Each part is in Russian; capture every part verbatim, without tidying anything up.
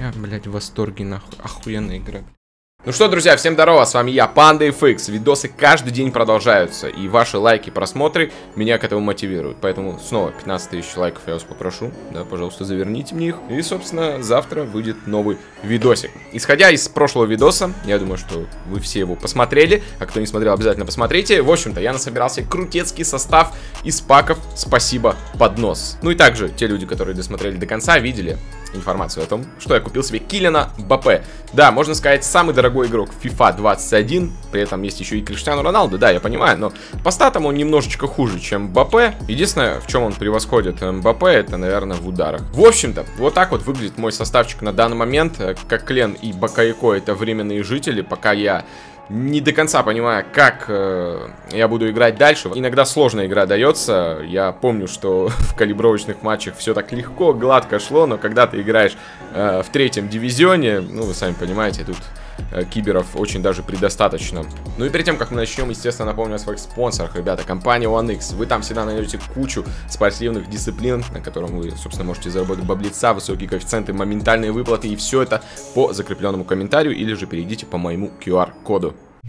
Я, блядь, в восторге, нахуй. Охуенная игра. Ну что, друзья, всем здорово, с вами я, Panda эф икс. Видосы каждый день продолжаются, и ваши лайки, просмотры меня к этому мотивируют. Поэтому снова пятнадцать тысяч лайков я вас попрошу, да, пожалуйста, заверните мне их. И, собственно, завтра выйдет новый видосик. Исходя из прошлого видоса, я думаю, что вы все его посмотрели, а кто не смотрел, обязательно посмотрите. В общем-то, я насобирался крутецкий состав из паков «Спасибо, поднос». Ну и также, те люди, которые досмотрели до конца, видели информацию о том, что я купил себе Килиана Мбаппе. Да, можно сказать, самый дорогой игрок FIFA двадцать один, при этом есть еще и Криштиану Роналду, да, я понимаю, но по статам он немножечко хуже, чем Мбаппе. Единственное, в чем он превосходит Мбаппе, это, наверное, в ударах. В общем-то, вот так вот выглядит мой составчик на данный момент. Как Клен и Бакайко — это временные жители, пока я не до конца понимаю, как э, я буду играть дальше. Иногда сложная игра дается. Я помню, что в калибровочных матчах все так легко, гладко шло, но когда ты играешь э, в третьем дивизионе, ну, вы сами понимаете, тут э, киберов очень даже предостаточно. Ну и перед тем, как мы начнем, естественно, напомню о своих спонсорах, ребята, компания One икс. Вы там всегда найдете кучу спортивных дисциплин, на котором вы, собственно, можете заработать баблица, высокие коэффициенты, моментальные выплаты, и все это по закрепленному комментарию, или же перейдите по моему ку ар коду.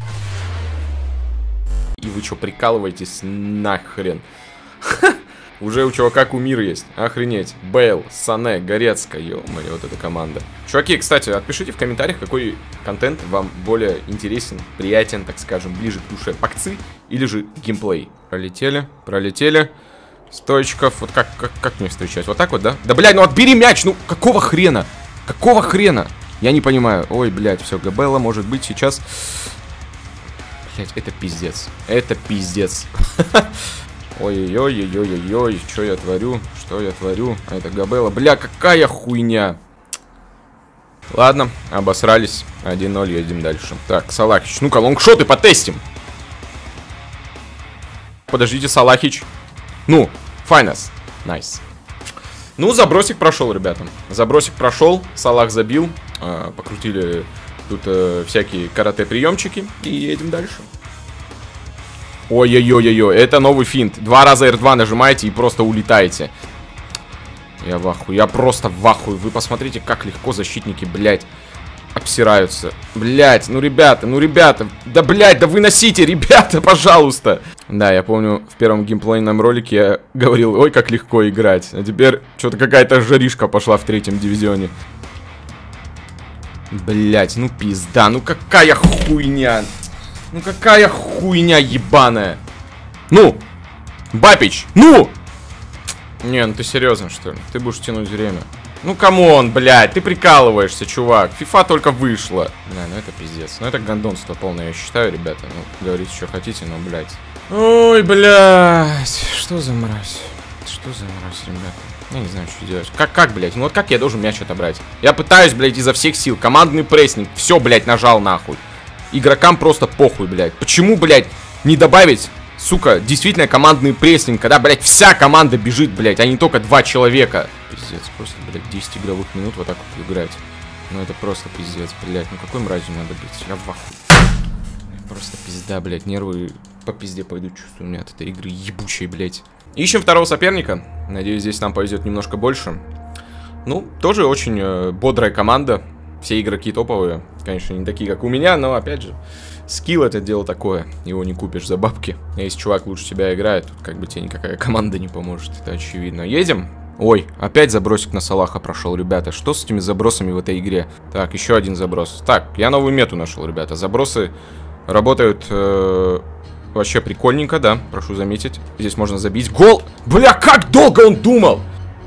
И вы что, прикалываетесь нахрен? Уже у чувака кумир есть. Охренеть. Бейл, Сане, Горецкая. Ё-моё, вот эта команда. Чуваки, кстати, отпишите в комментариях, какой контент вам более интересен, приятен, так скажем, ближе к душе. Пакцы или же геймплей. Пролетели, пролетели. Стоечков. Вот как, как, как мне встречать? Вот так вот, да? Да, блядь, ну отбери мяч! Ну, какого хрена? Какого хрена? Я не понимаю. Ой, блядь, все, Габелла может быть сейчас... Блять, это пиздец. Это пиздец. Ой-ой-ой-ой-ой-ой. Что я творю? Что я творю? А это Габелла. Бля, какая хуйня. Ладно, обосрались. один ноль, едем дальше. Так, Салахич. Ну-ка, лонгшоты потестим. Подождите, Салахич. Ну, Файнас. Найс. Ну, забросик прошел, ребята. Забросик прошел. Салах забил. А, покрутили... Тут э, всякие карате-приемчики. И едем дальше. Ой-ой-ой-ой-ой. Это новый финт. Два раза эр два нажимаете и просто улетаете. Я в ахуе. Я просто в ахуе. Вы посмотрите, как легко защитники, блядь, обсираются. Блядь, ну ребята, ну ребята. Да, блядь, да выносите, ребята, пожалуйста. Да, я помню, в первом геймплейном ролике я говорил, ой, как легко играть. А теперь что-то какая-то жаришка пошла в третьем дивизионе. Блять, ну пизда, ну какая хуйня. Ну какая хуйня ебаная. Ну, Бапич, ну! Не, ну ты серьезно, что ли? Ты будешь тянуть время. Ну камон, блядь, ты прикалываешься, чувак. FIFA только вышла. Бля, ну это пиздец. Ну это гандонство полное, я считаю, ребята. Ну, говорите, что хотите, но, блядь. Ой, блядь, что за мразь? Что за мразь, ребята? Я не знаю, что делать. Как, как, блядь? Ну вот как я должен мяч отобрать? Я пытаюсь, блядь, изо всех сил. Командный прессинг. Все, блядь, нажал нахуй. Игрокам просто похуй, блядь. Почему, блядь, не добавить, сука, действительно командный прессинг, когда, блядь, вся команда бежит, блядь, а не только два человека? Пиздец, просто, блядь, десять игровых минут вот так вот играть. Ну это просто пиздец, блядь. Ну какой мразью надо быть? Я в ахуе. Просто пизда, блядь. Нервы по пизде пойдут, чувствую у меня от этой игры ебучей, блядь. Ищем второго соперника. Надеюсь, здесь нам повезет немножко больше. Ну, тоже очень э, бодрая команда. Все игроки топовые. Конечно, не такие, как у меня, но, опять же, скилл — это дело такое. Его не купишь за бабки. А если чувак лучше тебя играет, тут как бы тебе никакая команда не поможет. Это очевидно. Едем? Ой, опять забросик на Салаха прошел, ребята. Что с этими забросами в этой игре? Так, еще один заброс. Так, я новую мету нашел, ребята. Забросы работают... Э Вообще прикольненько, да, прошу заметить. Здесь можно забить гол. Бля, как долго он думал!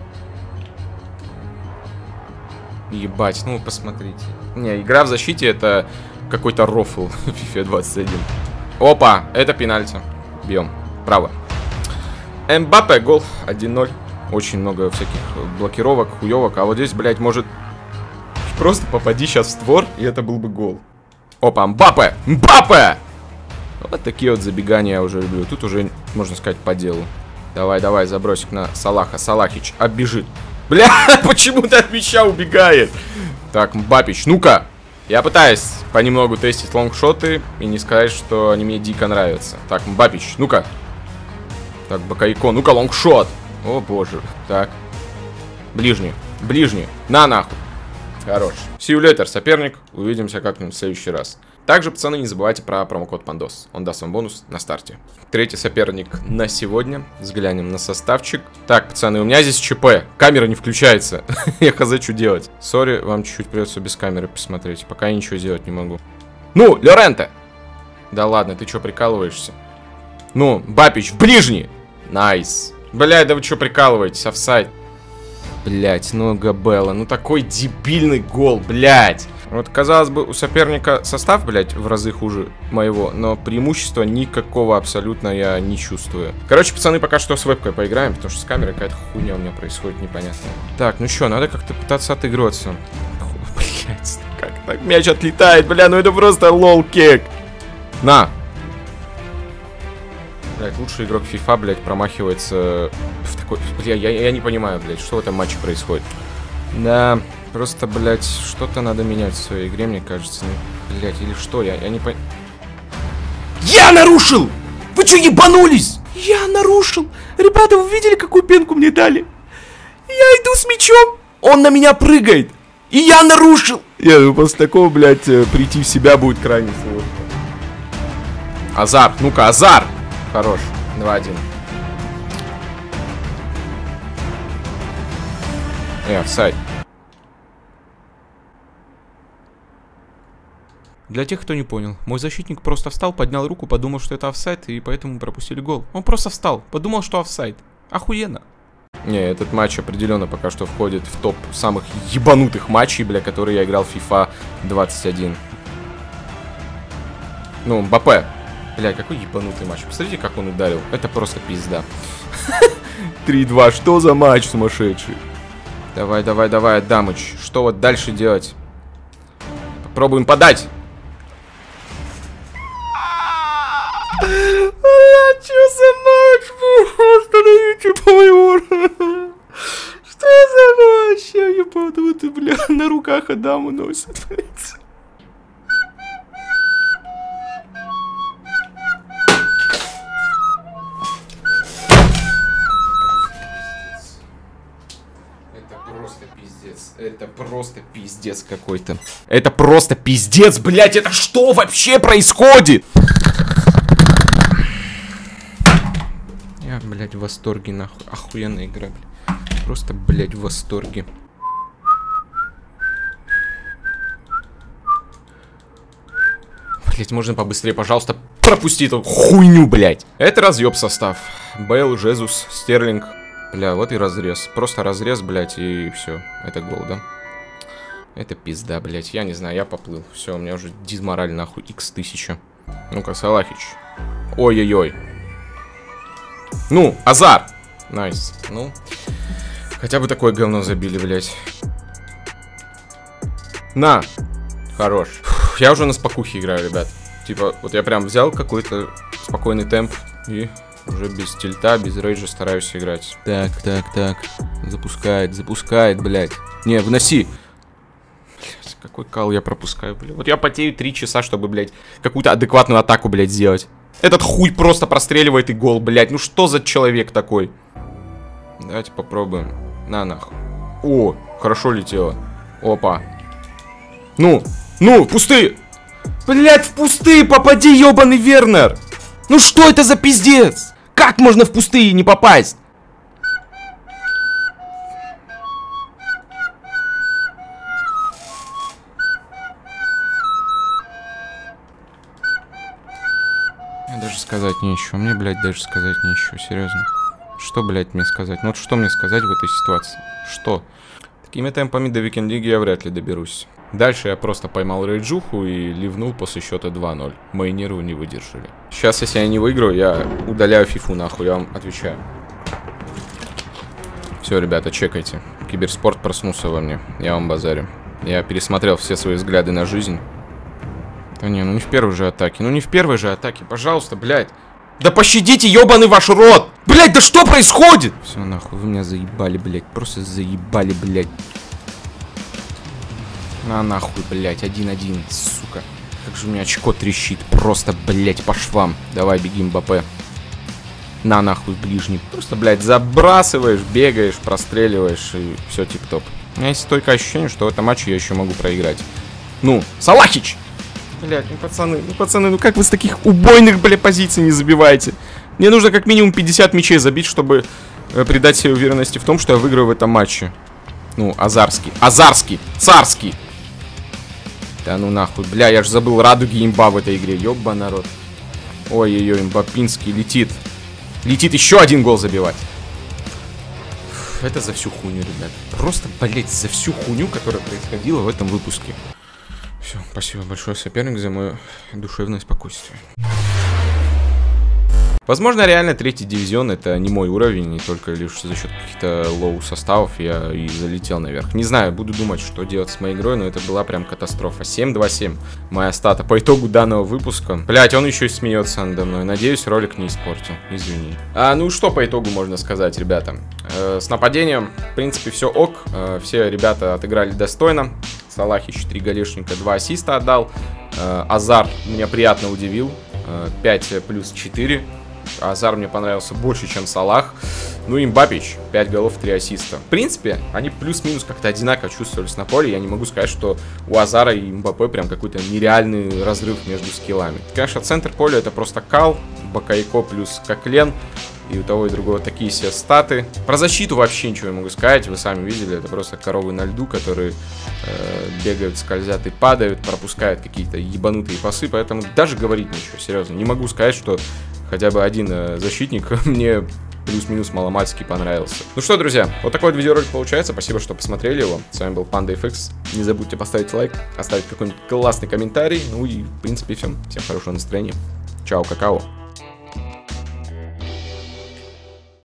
Ебать, ну посмотрите. Не, игра в защите — это какой-то рофл в FIFA двадцать один. Опа, это пенальти. Бьем, право. Мбаппе, гол, один ноль. Очень много всяких блокировок, хуёвок. А вот здесь, блядь, может... Просто попади сейчас в створ, и это был бы гол. Опа, Мбаппе! Мбаппе! Вот такие вот забегания я уже люблю. Тут уже, можно сказать, по делу. Давай, давай, забросик на Салаха. Салахич оббежит. Бля, почему ты от мяча убегает? Так, Мбапич, ну-ка. Я пытаюсь понемногу тестить лонгшоты и не сказать, что они мне дико нравятся. Так, Мбапич, ну-ка. Так, Бакайко, ну-ка, лонгшот. О, боже. Так. Ближний, ближний. На, нахуй. Хорош. See you later, соперник. Увидимся как-нибудь в следующий раз. Также, пацаны, не забывайте про промокод Пандос. Он даст вам бонус на старте. Третий соперник на сегодня. Взглянем на составчик. Так, пацаны, у меня здесь ЧП. Камера не включается. Я хз, что делать. Сори, вам чуть-чуть придется без камеры посмотреть. Пока я ничего сделать не могу. Ну, Лоренто! Да ладно, ты что, прикалываешься? Ну, Бапич, в ближний! Найс. Блядь, да вы что прикалываетесь? Офсайд. Блять, ну Габелла, ну такой дебильный гол, блять. Вот, казалось бы, у соперника состав, блять, в разы хуже моего, но преимущества никакого абсолютно я не чувствую. Короче, пацаны, пока что с вебкой поиграем, потому что с камерой какая-то хуйня у меня происходит непонятная. Так, ну что, надо как-то пытаться отыгрываться. Блять, как так мяч отлетает, бля, ну это просто лол-кек. На. Блять, лучший игрок FIFA, блять, промахивается в такой... Бля, я, я не понимаю, блять, что в этом матче происходит. Да, просто, блять, что-то надо менять в своей игре, мне кажется. Ну, блять, или что, я, я не понимаю. Я нарушил! Вы что, ебанулись? Я нарушил! Ребята, вы видели, какую пенку мне дали? Я иду с мячом, он на меня прыгает, и я нарушил! Я, ну, после такого, блять, прийти в себя будет крайне сложно. Азар, ну-ка, Азар! Хорош, два один. Э, офсайд. Для тех, кто не понял, мой защитник просто встал, поднял руку, подумал, что это офсайд, и поэтому пропустили гол. Он просто встал, подумал, что офсайд. Охуенно. Не, этот матч определенно пока что входит в топ самых ебанутых матчей, бля, которые я играл в FIFA двадцать один. Ну, Мбаппе. Бля, какой ебанутый матч. Посмотрите, как он ударил. Это просто пизда. три два. Что за матч сумасшедший? Давай, давай, давай, Адамыч. Что вот дальше делать? Попробуем подать. Бля, что за матч? Остановите, по-моему. Что за матч? Я ебану, ты, бля, на руках Адаму носит, блядь. Это просто пиздец какой-то. Это просто пиздец, блять, это что вообще происходит? Я, блядь, в восторге, нахуй. Охуенная игра, блядь. Просто, блядь, в восторге. Блять, можно побыстрее, пожалуйста, пропусти эту хуйню, блядь. Это разъеб состав. Бейл, Жезус, Стерлинг. Бля, вот и разрез. Просто разрез, блядь, и все. Это гол, да? Это пизда, блядь. Я не знаю, я поплыл. Все, у меня уже дизмораль, нахуй, икс тысяча. Ну-ка, Салахич. Ой-ой-ой. Ну, Азар. Найс. Ну, хотя бы такое говно забили, блядь. На. Хорош. Фух, я уже на спокухе играю, ребят. Типа, вот я прям взял какой-то спокойный темп и... Уже без тильта, без рейджа стараюсь играть. Так, так, так. Запускает, запускает, блядь. Не, выноси. Блядь, какой кал я пропускаю, блядь. Вот я потею три часа, чтобы, блядь, какую-то адекватную атаку, блядь, сделать. Этот хуй просто простреливает и гол, блядь. Ну что за человек такой? Давайте попробуем. На, нахуй. О, хорошо летело. Опа. Ну, ну, в пустые. Блядь, в пустые попади, ебаный Вернер. Ну что это за пиздец? Как можно в пустые не попасть? Мне даже сказать нечего. Мне, блядь, даже сказать нечего. Серьезно. Что, блядь, мне сказать? Ну вот что мне сказать в этой ситуации? Что? Такими темпами до Викинг-лиги я вряд ли доберусь. Дальше я просто поймал рейджуху и ливнул после счета два ноль. Мои нервы не выдержали. Сейчас, если я не выиграю, я удаляю фифу нахуй, я вам отвечаю. Все, ребята, чекайте. Киберспорт проснулся во мне. Я вам базарю. Я пересмотрел все свои взгляды на жизнь. Да не, ну не в первой же атаке. Ну не в первой же атаке, пожалуйста, блядь. Да пощадите, ебаный ваш рот! Блядь, да что происходит? Все, нахуй, вы меня заебали, блядь. Просто заебали, блядь. На нахуй, блядь, один-один, сука. Как же у меня очко трещит. Просто, блядь, по швам. Давай, беги, Мбаппе. На нахуй, ближний. Просто, блядь, забрасываешь, бегаешь, простреливаешь и все тип-топ. У меня есть стойкое ощущение, что в этом матче я еще могу проиграть. Ну, Салахич! Блядь, ну пацаны, ну пацаны, ну как вы с таких убойных, бля, позиций не забиваете? Мне нужно как минимум пятьдесят мячей забить, чтобы э, придать себе уверенности в том, что я выиграю в этом матче. Ну, Азарский. Азарский! Царский! Да ну нахуй, бля, я же забыл радуги имба в этой игре, ёбба народ. Ой-ой-ой, Мбаппинский летит. Летит еще один гол забивать. Фу, это за всю хуйню, ребят. Просто, блять, за всю хуйню, которая происходила в этом выпуске. Все, спасибо большое, соперник, за мое душевное спокойствие. Возможно, реально третий дивизион это не мой уровень, и только лишь за счет каких-то лоу составов я и залетел наверх. Не знаю, буду думать, что делать с моей игрой, но это была прям катастрофа. семь два семь моя стата по итогу данного выпуска. Блять, он еще и смеется надо мной. Надеюсь, ролик не испортил. Извини. А, ну что по итогу можно сказать, ребята? Э, с нападением, в принципе, все ок. Э, все ребята отыграли достойно. Салахич три голешника, два ассиста отдал. Э, Азар меня приятно удивил. Э, пять плюс четыре. Азар мне понравился больше, чем Салах. Ну и Мбаппич, пять голов, три ассиста. В принципе, они плюс-минус как-то одинаково чувствовались на поле. Я не могу сказать, что у Азара и Мбаппе прям какой-то нереальный разрыв между скиллами. Конечно, центр поля это просто кал, Бакайко плюс Коклен. И у того и другого такие себе статы. Про защиту вообще ничего не могу сказать. Вы сами видели, это просто коровы на льду, которые э, бегают, скользят и падают, пропускают какие-то ебанутые пасы. Поэтому даже говорить ничего, серьезно. Не могу сказать, что хотя бы один э, защитник мне плюс-минус маломальски понравился. Ну что, друзья, вот такой вот видеоролик получается. Спасибо, что посмотрели его. С вами был PandaFX. Не забудьте поставить лайк, оставить какой-нибудь классный комментарий. Ну и, в принципе, всем. Всем хорошего настроения. Чао, какао.